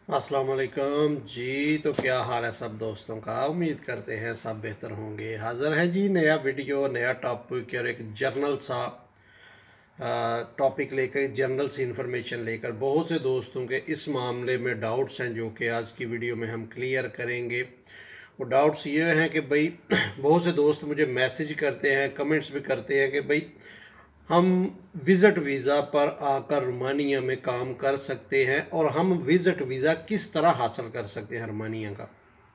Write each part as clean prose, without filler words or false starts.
अस्सलाम वालेकुम जी। तो क्या हाल है सब दोस्तों का। उम्मीद करते हैं सब बेहतर होंगे। हाज़िर है जी नया वीडियो, नया टॉपिक और एक जर्नल सा टॉपिक लेकर, जनरल सी इंफॉर्मेशन लेकर। बहुत से दोस्तों के इस मामले में डाउट्स हैं जो कि आज की वीडियो में हम क्लियर करेंगे। वो डाउट्स ये हैं कि भाई बहुत से दोस्त मुझे मैसेज करते हैं, कमेंट्स भी करते हैं कि भाई हम विज़िट वीज़ा पर आकर रोमानिया में काम कर सकते हैं, और हम विज़िट वीज़ा किस तरह हासिल कर सकते हैं रोमानिया का,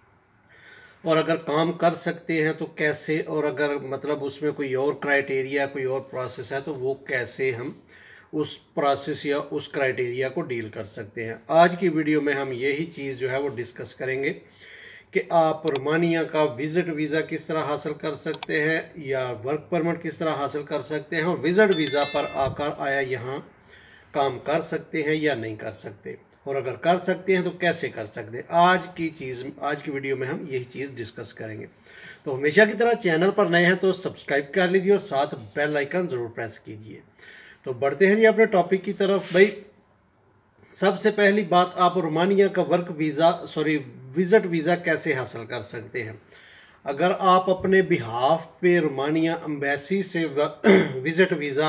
और अगर काम कर सकते हैं तो कैसे, और अगर मतलब उसमें कोई और क्राइटेरिया, कोई और प्रोसेस है तो वो कैसे हम उस प्रोसेस या उस क्राइटेरिया को डील कर सकते हैं। आज की वीडियो में हम यही चीज़ जो है वो डिस्कस करेंगे कि आप रोमानिया का विज़िट वीज़ा किस तरह हासिल कर सकते हैं या वर्क परमिट किस तरह हासिल कर सकते हैं, और विज़िट वीज़ा पर आकर आया यहाँ काम कर सकते हैं या नहीं कर सकते, और अगर कर सकते हैं तो कैसे कर सकते हैं। आज की वीडियो में हम यही चीज़ डिस्कस करेंगे। तो हमेशा की तरह चैनल पर नए हैं तो सब्सक्राइब कर लीजिए और साथ बेल आइकन ज़रूर प्रेस कीजिए। तो बढ़ते हैं जी अपने टॉपिक की तरफ। भाई सबसे पहली बात, आप रोमानिया का विज़िट वीज़ा कैसे हासिल कर सकते हैं। अगर आप अपने बिहाफ पे रोमानिया एम्बेसी से विज़िट वीज़ा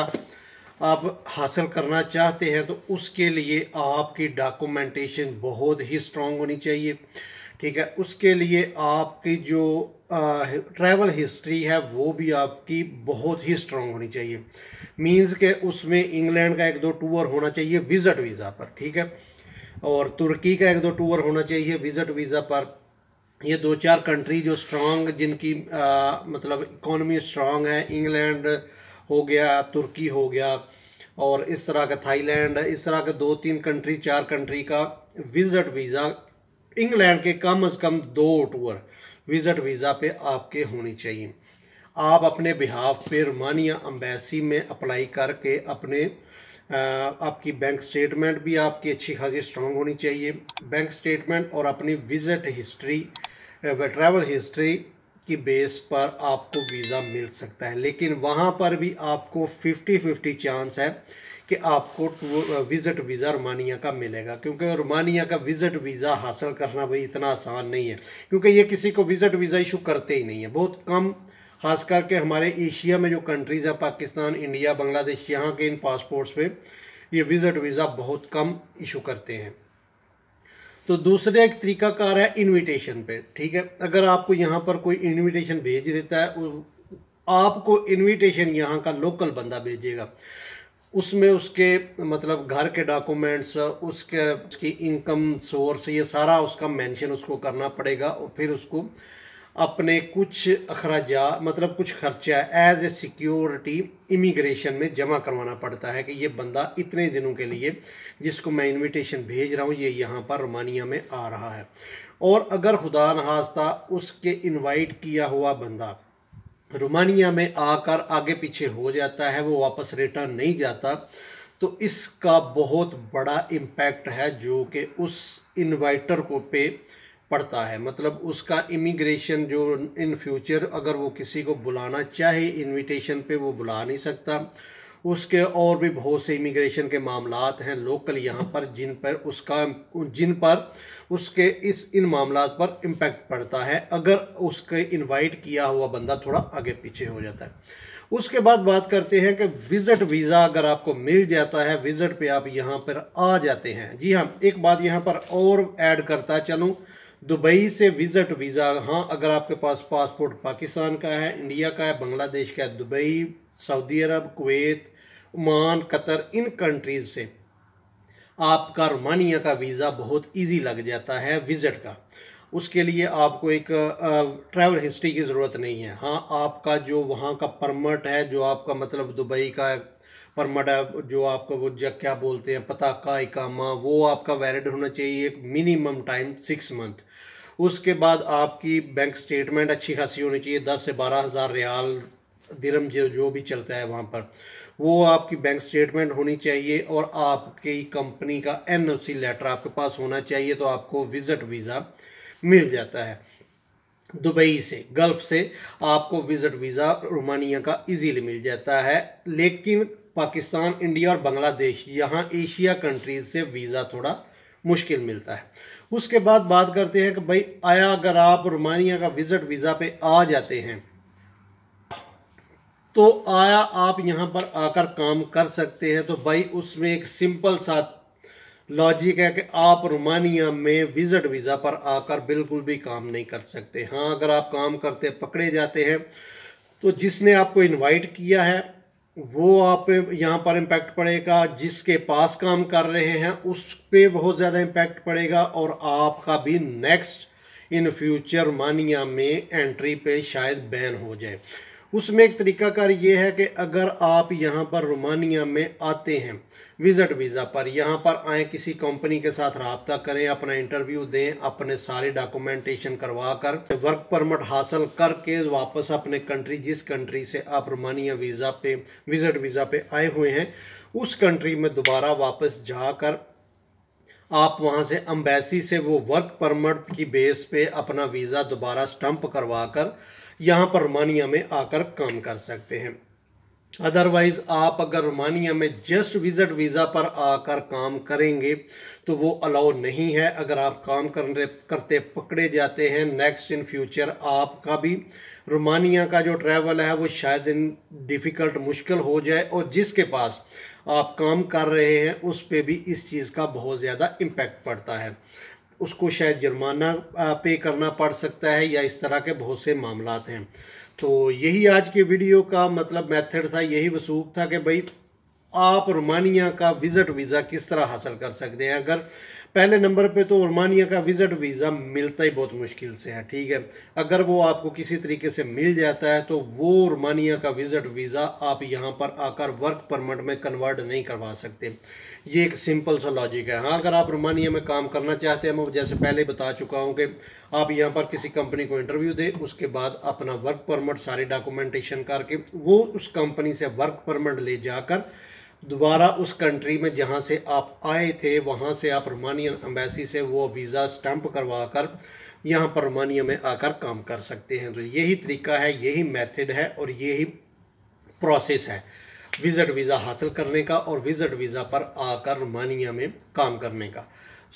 आप हासिल करना चाहते हैं तो उसके लिए आपकी डॉक्यूमेंटेशन बहुत ही स्ट्रांग होनी चाहिए। ठीक है, उसके लिए आपकी जो ट्रैवल हिस्ट्री है वो भी आपकी बहुत ही स्ट्रांग होनी चाहिए। मींस के उसमें इंग्लैंड का एक दो टूर होना चाहिए विज़िट वीज़ा पर, ठीक है, और तुर्की का एक दो टूर होना चाहिए विज़िट वीज़ा पर। ये दो चार कंट्री जो स्ट्रांग, जिनकी मतलब इकोनॉमी स्ट्रांग है, इंग्लैंड हो गया, तुर्की हो गया, और इस तरह का थाईलैंड, इस तरह के दो तीन कंट्री, चार कंट्री का विज़िट वीज़ा, इंग्लैंड के कम से कम दो टूर विज़िट वीज़ा पे आपके होनी चाहिए। आप अपने बिहाफ पे रोमानिया एम्बेसी में अप्लाई करके अपने आपकी बैंक स्टेटमेंट भी आपकी अच्छी खासी स्ट्रांग होनी चाहिए। बैंक स्टेटमेंट और अपनी विज़िट हिस्ट्री, ट्रैवल हिस्ट्री की बेस पर आपको वीज़ा मिल सकता है, लेकिन वहाँ पर भी आपको 50-50 चांस है कि आपको विज़िट वीज़ा रोमानिया का मिलेगा, क्योंकि रोमानिया का विज़िट वीज़ा हासिल करना भाई इतना आसान नहीं है, क्योंकि ये किसी को विज़िट वीज़ा इशू करते ही नहीं है, बहुत कम। खास करके हमारे एशिया में जो कंट्रीज़ हैं, पाकिस्तान, इंडिया, बांग्लादेश, यहाँ के इन पासपोर्ट्स पे ये विज़िट वीज़ा बहुत कम इशू करते हैं। तो दूसरा एक तरीकाकार है इनविटेशन पे। ठीक है, अगर आपको यहाँ पर कोई इनविटेशन भेज देता है, आपको इनविटेशन यहाँ का लोकल बंदा भेजेगा, उसमें उसके मतलब घर के डॉक्यूमेंट्स, उसकी इनकम सोर्स, ये सारा उसका मेंशन उसको करना पड़ेगा, और फिर उसको अपने कुछ अखराजा, मतलब कुछ खर्चा एज ए सिक्योरिटी इमिग्रेशन में जमा करवाना पड़ता है कि ये बंदा इतने दिनों के लिए, जिसको मैं इनविटेशन भेज रहा हूँ, ये यहाँ पर रोमानिया में आ रहा है। और अगर खुदा नखास्ता उसके इनवाइट किया हुआ बंदा रोमानिया में आकर आगे पीछे हो जाता है, वो वापस रिटर्न नहीं जाता, तो इसका बहुत बड़ा इम्पैक्ट है जो कि उस इनवाइटर को पे पड़ता है। मतलब उसका इमिग्रेशन जो इन फ्यूचर अगर वो किसी को बुलाना चाहे इनविटेशन पे, वो बुला नहीं सकता। उसके और भी बहुत से इमिग्रेशन के मामलात हैं लोकल यहाँ पर, जिन पर उसके इन मामलात पर इम्पैक्ट पड़ता है अगर उसके इनवाइट किया हुआ बंदा थोड़ा आगे पीछे हो जाता है। उसके बाद बात करते हैं कि विज़िट वीज़ा अगर आपको मिल जाता है, विज़िट पे आप यहाँ पर आ जाते हैं। जी हाँ, एक बात यहाँ पर और ऐड करता चलूँ, दुबई से विज़िट वीज़ा, हाँ, अगर आपके पास पासपोर्ट पाकिस्तान का है, इंडिया का है, बांग्लादेश का है, Dubai, Saudi Arab, Kuwait, Oman, Qatar, इन कंट्रीज़ से आपका रोमानिया का वीज़ा बहुत इजी लग जाता है विज़िट का। उसके लिए आपको एक ट्रैवल हिस्ट्री की ज़रूरत नहीं है। हाँ, आपका जो वहाँ का परमिट है, जो आपका मतलब दुबई का परमिट है, जो आपका वो क्या बोलते हैं, पता का इकामा, वो आपका वैलिड होना चाहिए एक मिनिमम टाइम 6 मंथ। उसके बाद आपकी बैंक स्टेटमेंट अच्छी खासी होनी चाहिए, 10 से 12 हज़ार रियाल दिरहम जो भी चलता है वहाँ पर, वो आपकी बैंक स्टेटमेंट होनी चाहिए, और आपकी कंपनी का एनओसी लेटर आपके पास होना चाहिए, तो आपको विज़िट वीज़ा मिल जाता है। दुबई से, गल्फ़ से आपको विज़िट वीज़ा रोमानिया का इजीली मिल जाता है। लेकिन पाकिस्तान, इंडिया और बांग्लादेश, यहाँ एशिया कंट्रीज़ से वीज़ा थोड़ा मुश्किल मिलता है। उसके बाद बात करते हैं कि भाई आया अगर आप रोमानिया का विज़िट वीज़ा पे आ जाते हैं तो आया आप यहाँ पर आकर काम कर सकते हैं। तो भाई उसमें एक सिंपल सा लॉजिक है कि आप रोमानिया में विज़िट वीज़ा पर आकर बिल्कुल भी काम नहीं कर सकते। हाँ, अगर आप काम करते पकड़े जाते हैं तो जिसने आपको इनवाइट किया है वो आप यहाँ पर इम्पैक्ट पड़ेगा, जिसके पास काम कर रहे हैं उस पे बहुत ज़्यादा इम्पैक्ट पड़ेगा, और आपका भी नेक्स्ट इन फ्यूचर रोमानिया में एंट्री पे शायद बैन हो जाए। उसमें एक तरीकाकार ये है कि अगर आप यहाँ पर रोमानिया में आते हैं विज़िट वीज़ा पर, यहाँ पर आएँ, किसी कंपनी के साथ रब्ता करें, अपना इंटरव्यू दें, अपने सारे डॉक्यूमेंटेशन करवा कर वर्क परमिट हासिल करके वापस अपने कंट्री, जिस कंट्री से आप रोमानिया वीज़ा पे विज़िट वीज़ा पे आए हुए हैं उस कंट्री में दोबारा वापस जाकर आप वहाँ से एम्बेसी से वो वर्क परमिट की बेस पे अपना वीज़ा दोबारा स्टम्प करवा कर यहाँ पर रोमानिया में आकर काम कर सकते हैं। अदरवाइज़ आप अगर रोमानिया में जस्ट विज़िट वीज़ा पर आकर काम करेंगे तो वो अलाउ नहीं है। अगर आप काम करते पकड़े जाते हैं, नेक्स्ट इन फ्यूचर आपका भी रोमानिया का जो ट्रैवल है वो शायद डिफ़िकल्ट मुश्किल हो जाए, और जिसके पास आप काम कर रहे हैं उस पे भी इस चीज़ का बहुत ज़्यादा इम्पैक्ट पड़ता है। उसको शायद जुर्माना पे करना पड़ सकता है, या इस तरह के बहुत से मामलात हैं। तो यही आज के वीडियो का मतलब मेथड था, यही वसूख था कि भाई आप रोमानिया का विज़िट वीज़ा किस तरह हासिल कर सकते हैं। अगर पहले नंबर पे तो रोमानिया का विज़िट वीज़ा मिलता ही बहुत मुश्किल से है, ठीक है। अगर वो आपको किसी तरीके से मिल जाता है तो वो रोमानिया का विज़िट वीज़ा आप यहाँ पर आकर वर्क परमिट में कन्वर्ट नहीं करवा सकते। ये एक सिंपल सा लॉजिक है। हाँ, अगर आप रोमानिया में काम करना चाहते हैं, मैं जैसे पहले बता चुका हूँ कि आप यहाँ पर किसी कंपनी को इंटरव्यू दें, उसके बाद अपना वर्क परमिट सारे डॉक्यूमेंटेशन करके वो उस कंपनी से वर्क परमिट ले जाकर दोबारा उस कंट्री में जहाँ से आप आए थे वहाँ से आप रोमानियन एम्बेसी से वो वीज़ा स्टैंप करवा कर यहाँ पर रोमानिया में आकर काम कर सकते हैं। तो यही तरीका है, यही मेथड है और यही प्रोसेस है विज़िट वीज़ा हासिल करने का और विज़िट वीज़ा पर आकर रोमानिया में काम करने का।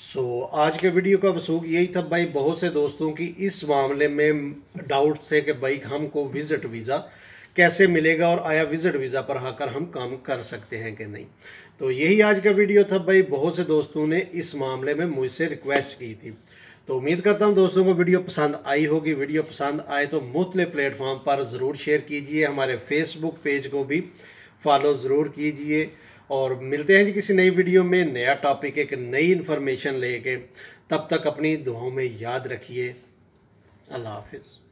आज के वीडियो का वसूख यही था भाई। बहुत से दोस्तों की इस मामले में डाउट थे कि भाई हमको विज़िट वीज़ा कैसे मिलेगा और आया विज़िट वीज़ा पर आकर हम काम कर सकते हैं कि नहीं। तो यही आज का वीडियो था भाई। बहुत से दोस्तों ने इस मामले में मुझसे रिक्वेस्ट की थी, तो उम्मीद करता हूं दोस्तों को वीडियो पसंद आई होगी। वीडियो पसंद आए तो मुख्तलिफ प्लेटफॉर्म पर ज़रूर शेयर कीजिए, हमारे फेसबुक पेज को भी फॉलो ज़रूर कीजिए, और मिलते हैं जी किसी नई वीडियो में, नया टॉपिक, एक नई इन्फॉर्मेशन लेके। तब तक अपनी दुआओं में याद रखिए। अल्लाह हाफिज़।